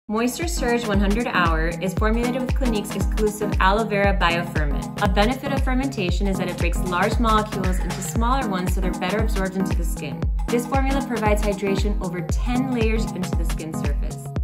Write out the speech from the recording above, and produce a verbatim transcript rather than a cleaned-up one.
Moisture Surge one hundred hour is formulated with Clinique's exclusive aloe vera bio-ferment. A benefit of fermentation is that it breaks large molecules into smaller ones so they're better absorbed into the skin. This formula provides hydration over ten layers into the skin surface.